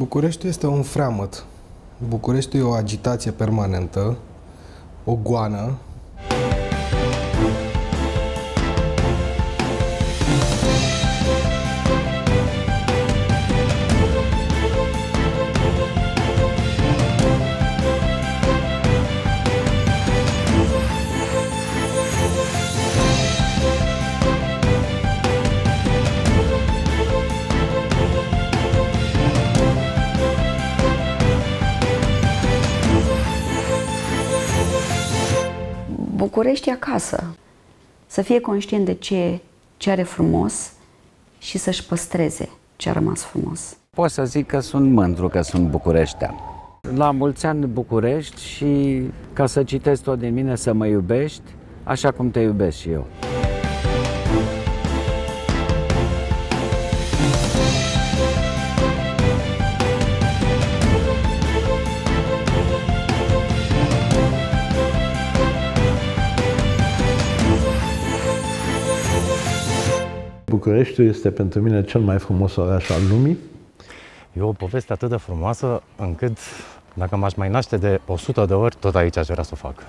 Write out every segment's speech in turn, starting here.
Bucureștiul este un freamăt. Bucureștiul e o agitație permanentă, o goană. București e acasă. Să fie conștient de ce are frumos și să-și păstreze ce a rămas frumos. Pot să zic că sunt mândru că sunt bucureștean. La mulți ani București și ca să citesc tot din mine, să mă iubești așa cum te iubesc și eu. Bucureștiul este pentru mine cel mai frumos oraș al lumii. E o poveste atât de frumoasă încât, dacă m-aș mai naște de 100 de ori, tot aici aș vrea să o fac.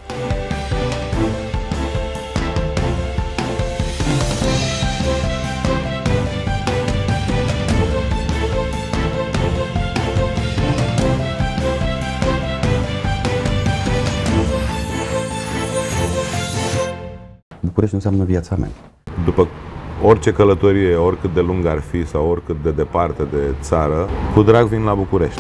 București înseamnă viața mea. După orice călătorie, oricât de lungă ar fi sau oricât de departe de țară, cu drag vin la București.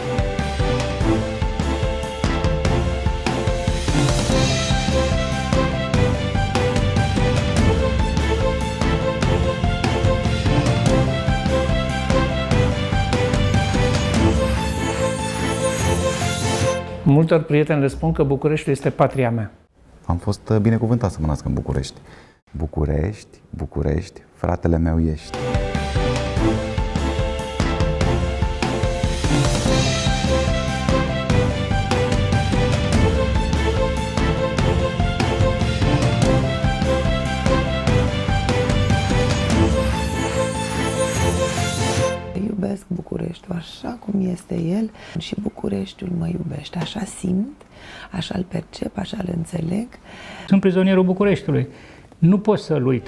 Multor prieteni le spun că Bucureștiul este patria mea. Am fost binecuvântat să mă nasc în București. București, București, fratele meu ești. Iubesc Bucureștiul așa cum este el și Bucureștiul mă iubește. Așa simt, așa îl percep, așa îl înțeleg. Sunt prizonierul Bucureștiului. Nu pot să-l uit.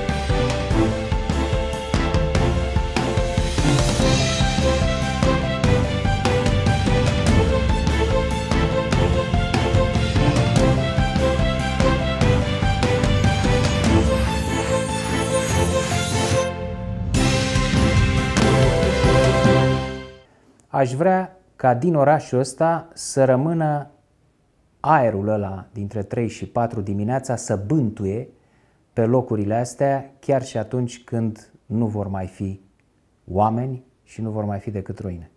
Aș vrea ca din orașul ăsta să rămână aerul ăla dintre 3 și 4 dimineața să bântuie pe locurile astea, chiar și atunci când nu vor mai fi oameni și nu vor mai fi decât ruine.